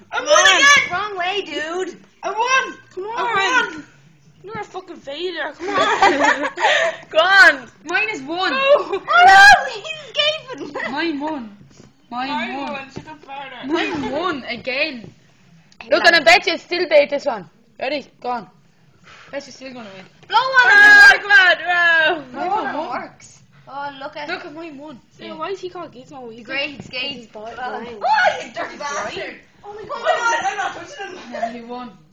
I won again! Wrong way, dude. I won! Come on. I won! You're a fucking failure. Come on. Go on. Mine is 1. Oh no, he's escaping. Mine won. Mine won. won. Sit up further. Mine won again. Look, and I bet you still beat this one. Ready? Go on. Bet you're still gonna win. Blow on Oh, her. come on. No one works. Oh, look at Look at mine won. Yeah. Why is he called Gizmo? the great skate. bought Oh, mine. you dirty bastard. Oh my god. I'm not touching him! Yeah, he won.